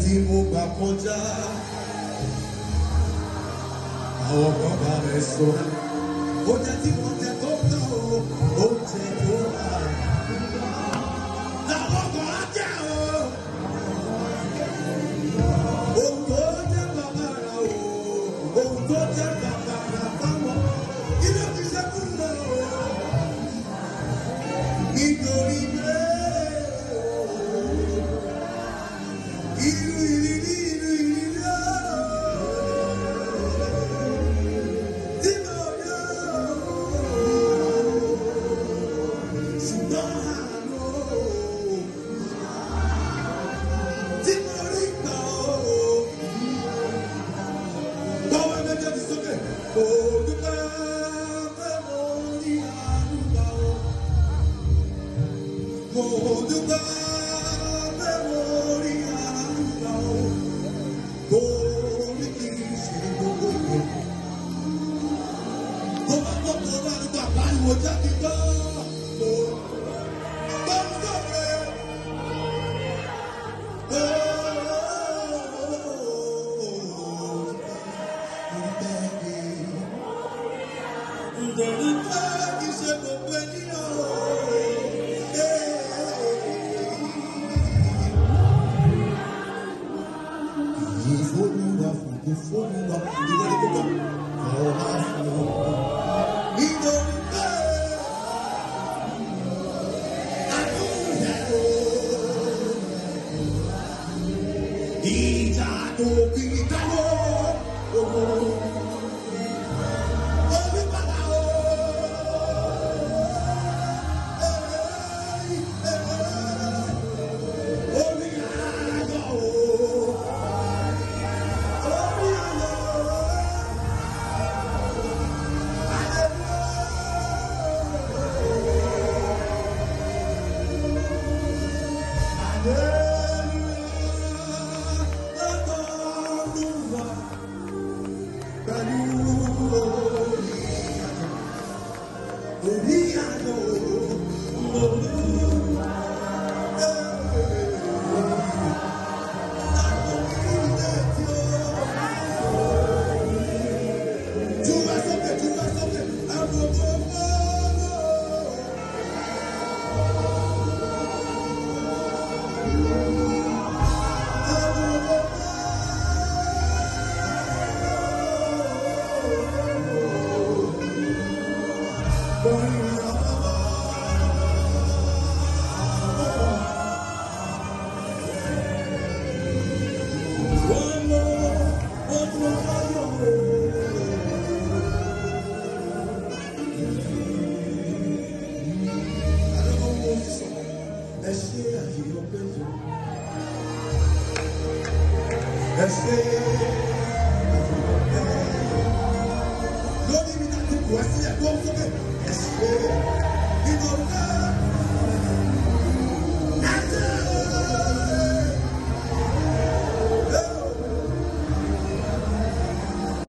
tí mo gbà kọjá àwọn kan bá mi sọ̀rọ̀ oúnjẹ tí wọ́n jẹ tó tán o oúnjẹ tó wà làwọn kan á jẹ o ohun tó jẹ bàbàrà o ohun tó jẹ bàbàrà fáwọn ilé fi ṣe fún mi o nítorí bẹ́ẹ̀. Lórí mi láti kù ẹ́ sílẹ̀ tó ń sókè ẹ̀sìn nínú ọ̀gá.